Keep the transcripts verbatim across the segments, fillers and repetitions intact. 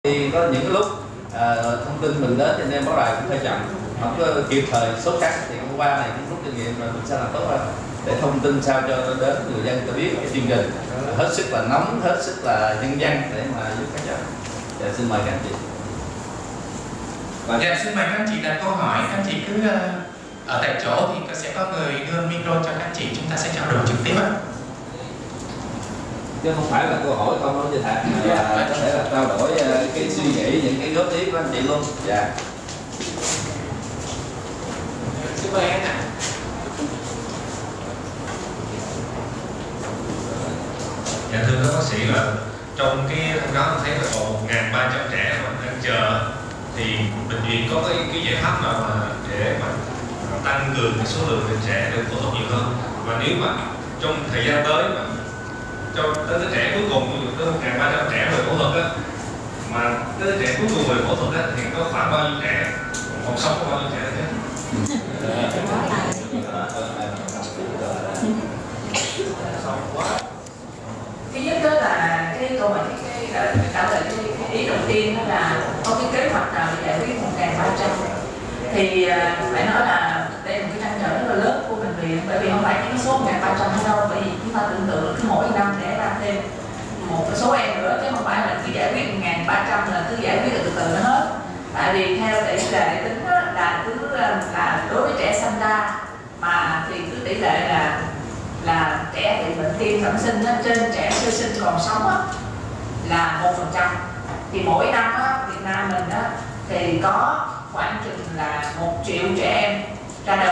Thì có những cái lúc à, thông tin mình đến thì anh em báo đài cũng phải chậm, không có kịp thời số cắt. Thì hôm qua này cũng rút kinh nghiệm rồi mình sẽ làm tốt hơn để thông tin sao cho đến người dân cho biết cái chương trình hết sức là nóng, hết sức là nhân dân để mà giúp các cháu. Dạ, xin mời các anh chị. Dạ, xin mời các anh chị đặt câu hỏi. Các anh chị cứ uh, ở tại chỗ thì sẽ có người đưa micro cho các anh chị, chúng ta sẽ trao đổi trực tiếp ạ. Chứ không phải là câu hỏi không nói như thật, mà là có thể là trao đổi cái suy nghĩ, những cái góp ý của anh chị luôn. Dạ. Xin mời anh ạ. Dạ thưa các bác sĩ, là trong cái thông cáo thấy là còn một nghìn ba trăm trẻ mà đang chờ, thì bệnh viện có cái, cái giải pháp nào mà để mà tăng cường cái số lượng trẻ được phẫu thuật nhiều hơn, và nếu mà trong thời gian tới mà cho tới đứa trẻ cuối cùng tới một nghìn ba trăm trẻ về phẫu thuật á, mà tới đứa trẻ cuối cùng về phẫu thuật á thì có khoảng bao nhiêu trẻ, còn sống có bao nhiêu trẻ thế? Thứ nhất đó là cái câu hỏi, cái, cái trả lời cái, cái ý đầu tiên đó là có cái kế hoạch nào để giải quyết một nghìn ba trăm. Thì uh, phải nói là đây là một cái trăn trở rất là lớn của bệnh viện, bởi vì không phải cái số một nghìn ba trăm hay đâu, bởi vì chúng ta tưởng tượng cứ mỗi năm để ra thêm một cái số em nữa, chứ không phải là cứ giải quyết một nghìn ba trăm là cứ giải quyết từ từ nó hết. Tại vì theo tỷ lệ tính đó, là cứ là đối với trẻ sanh ra mà thì cứ tỷ lệ là là trẻ bị bệnh tim bẩm sinh đó, trên trẻ sơ sinh còn sống đó, là một phần trăm. Thì mỗi năm đó, Việt Nam mình đó, thì có khoảng chừng là một triệu trẻ em ra đời.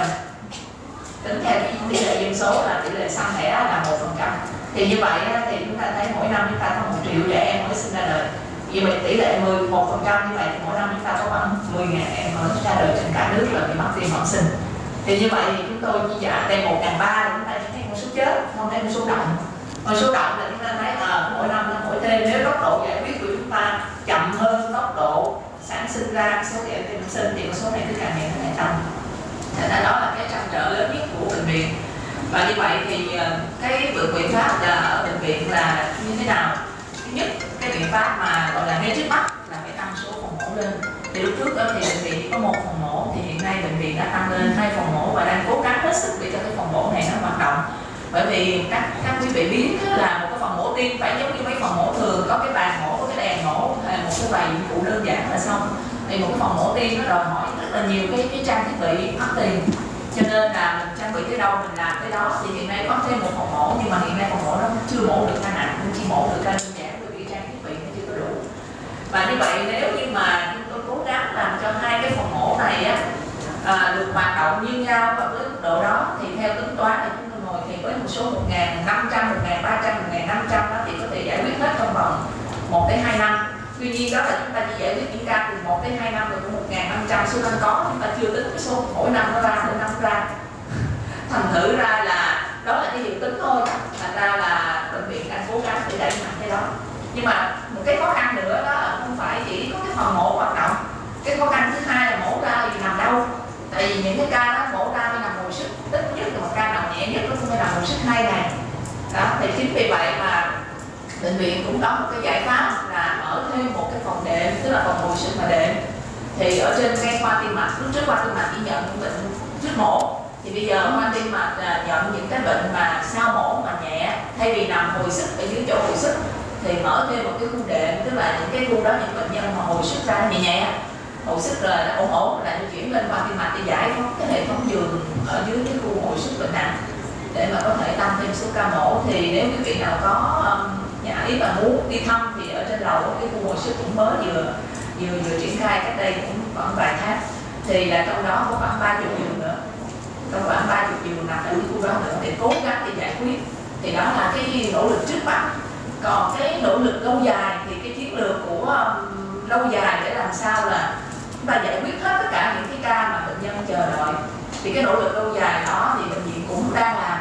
Tính theo cái tỷ lệ dân số là tỷ lệ sanh đẻ là một phần trăm. Thì như vậy đó, thì chúng ta thấy mỗi năm chúng ta có một triệu trẻ em mới sinh ra đời. Vì vậy tỷ lệ mười một phần trăm như vậy thì mỗi năm chúng ta có khoảng mười nghìn em mới ra đời trên cả nước là bị mắc tim bẩm sinh. Thì như vậy thì chúng tôi chỉ giả đây một nghìn ba trăm chúng ta chỉ thấy một số chết, không thấy một số động. Một số động là chúng ta thấy à, mỗi năm nó mỗi thêm, nếu tốc độ giải quyết của chúng ta chậm hơn tốc độ sản sinh ra số trẻ tim bẩm sinh thì số này cứ càng ngày càng tăng. Thế nên đó là cái trăn trở lớn nhất của bệnh viện. Và như vậy thì cái biện pháp là ở bệnh viện là như thế nào? Thứ nhất, cái biện pháp mà gọi là ngay trước mắt là phải tăng số phòng mổ lên. Thì lúc trước đó thì bệnh viện chỉ có một phòng mổ, thì hiện nay bệnh viện đã tăng lên hai phòng mổ và đang cố gắng hết sức để cho cái phòng mổ này nó hoạt động. Bởi vì các các quý vị biết là một cái phòng mổ tim phải giống như mấy phòng mổ thường, có cái bàn mổ, có cái đèn mổ, hay một cái vài dụng cụ đơn giản là xong. Thì một cái phòng mổ tim nó đòi hỏi rất là nhiều cái cái trang thiết bị mắc tiền, cho nên là mình trang bị tới đâu mình làm tới đó. Thì hiện nay có thêm một phòng mổ, nhưng mà hiện nay phòng mổ nó chưa mổ được ca nặng, nó chỉ mổ được ca đơn giản bởi vì trang thiết bị nó chưa có đủ. Và như vậy nếu như mà chúng tôi cố gắng làm cho hai cái phòng mổ này á, à, được hoạt động như nhau và với mức độ đó, thì theo tính toán thì chúng tôi ngồi thì với một số một nghìn năm trăm, một nghìn ba trăm, một nghìn năm trăm đó thì có thể giải quyết hết trong vòng một đến hai năm. Tuy nhiên đó là chúng ta chỉ giải quyết những ca từ một đến hai năm rồi, của một nghìn năm trăm số đang có, chúng ta chưa tính cái số mỗi năm nó ra, mỗi năm nó ra. Thành thử ra là đó là cái dự tính thôi. Thành ra là bệnh viện đang cố gắng để đẩy mạnh cái đó. Nhưng mà một cái khó khăn nữa đó là không phải chỉ có cái phòng mổ hoạt động. Cái khó khăn thứ hai là mổ ra thì nằm đâu. Tại vì những cái ca đó mổ ra phải nằm hồi sức, ít nhất là một ca nào nhẹ nhất nó cũng phải nằm hồi sức hai ngày. Đó, thì chính vì vậy mà bệnh viện cũng có một cái giải pháp là mở thêm một cái phòng đệm, tức là phòng hồi sức mà đệm. Thì ở trên cái khoa tim mạch, lúc trước khoa tim mạch chỉ nhận những bệnh trước mổ, thì bây giờ khoa tim mạch nhận những cái bệnh mà sau mổ mà nhẹ, thay vì nằm hồi sức ở dưới chỗ hồi sức thì mở thêm một cái khu đệm, tức là những cái khu đó những bệnh nhân mà hồi sức ra nhẹ nhẹ, hồi sức rồi nó ổn ổn là di chuyển lên khoa tim mạch để giải phóng cái hệ thống giường ở dưới cái khu hồi sức bệnh nặng để mà có thể tăng thêm số ca mổ. Thì nếu quý vị nào có um, nhà ý mà muốn đi thăm thì ở trên lầu cái khu hồi sức cũng mới vừa vừa vừa triển khai cách đây cũng khoảng vài tháng, thì là trong đó có khoảng ba mươi giường nữa, có khoảng ba mươi giường nằm ở cái khu đó nữa để cố gắng để giải quyết. Thì đó là cái nỗ lực trước mắt. Còn cái nỗ lực lâu dài thì cái chiến lược của um, lâu dài để làm sao là chúng ta giải quyết hết tất cả những cái ca mà bệnh nhân chờ đợi. Thì cái nỗ lực lâu dài đó thì bệnh viện cũng đang làm,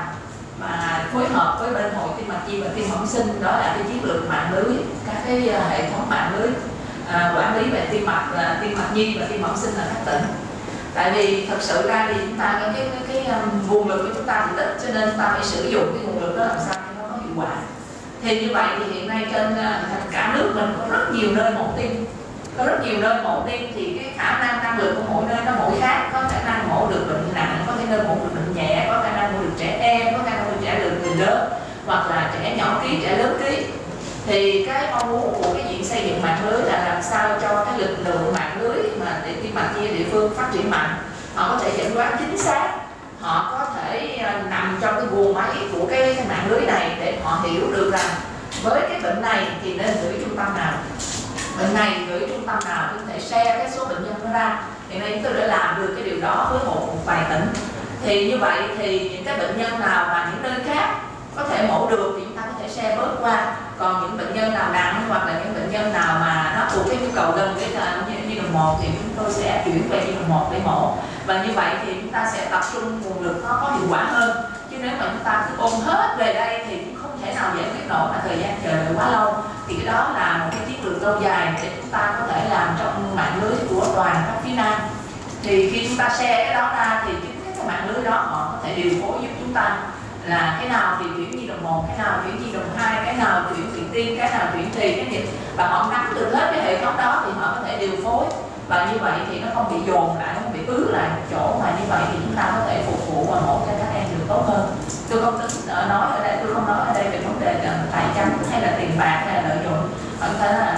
mà phối hợp với bên Hội Tim mạch Nhi và Tim bẩm sinh, đó là cái chiến lược mạng lưới, các cái hệ thống mạng lưới à, quản lý về tim mạch, là Tim mạch Nhi và Tim bẩm sinh ở các tỉnh. Tại vì thật sự ra thì chúng ta cái cái cái, cái um, nguồn lực của chúng ta thì ít, cho nên chúng ta phải sử dụng cái nguồn lực đó làm sao cho nó có hiệu quả. Thì như vậy thì hiện nay trên uh, cả nước mình có rất nhiều nơi mổ tim, có rất nhiều nơi mổ tim thì cái khả năng năng lực của mỗi nơi nó mỗi khác, có khả năng mổ được bệnh nặng, có thể nơi mổ được bệnh nhẹ, có khả năng mổ được trẻ em, có khả năng mổ trẻ được người lớn, hoặc là trẻ nhỏ ký, trẻ lớn ký. Thì cái mong muốn của cái viện xây dựng mạng lưới là làm sao cho cái lực lượng mạng lưới mà để tim mạch chia địa phương phát triển mạnh, họ có thể chẩn đoán chính xác, họ có thể nằm trong cái guồng máy của cái, cái mạng lưới này để họ hiểu được rằng với cái bệnh này thì nên gửi trung tâm nào, bệnh này gửi trung tâm nào, có thể share cái số bệnh nhân nó ra. Hiện nay chúng tôi đã làm được cái điều đó với một, một vài tỉnh. Thì như vậy thì những cái bệnh nhân nào mà những nơi khác có thể mổ được thì chúng ta có thể share bớt qua, còn những bệnh nhân nào nặng hoặc là những bệnh nhân nào mà nó thuộc cái nhu cầu gần với nhi đồng một thì chúng tôi sẽ chuyển về nhi đồng một để mổ. Và như vậy thì chúng ta sẽ tập trung nguồn lực nó có hiệu quả hơn. Chứ nếu mà chúng ta cứ ôm hết về đây thì cũng không thể nào giải quyết nổi, mà thời gian chờ đợi quá lâu. Thì cái đó là một cái chiến lược lâu dài để chúng ta có thể làm trong mạng lưới của toàn các phía Nam. Thì khi chúng ta share cái đó ra thì chính cái mạng lưới đó họ có thể điều phối giúp chúng ta là cái nào thì chuyển nhi đồng một, cái nào chuyển nhi đồng hai, cái nào chuyển chuyển tim, cái nào chuyển trì, cái gì, và họ nắm được hết cái hệ thống đó thì họ có thể điều phối. Và như vậy thì nó không bị dồn lại, không bị ứ lại một chỗ, mà như vậy thì chúng ta có thể phục vụ và mổ cho các em được tốt hơn. Tôi không tính nói ở đây, tôi không nói ở đây về vấn đề tài chính hay là tiền bạc hay là lợi nhuận, ở đây là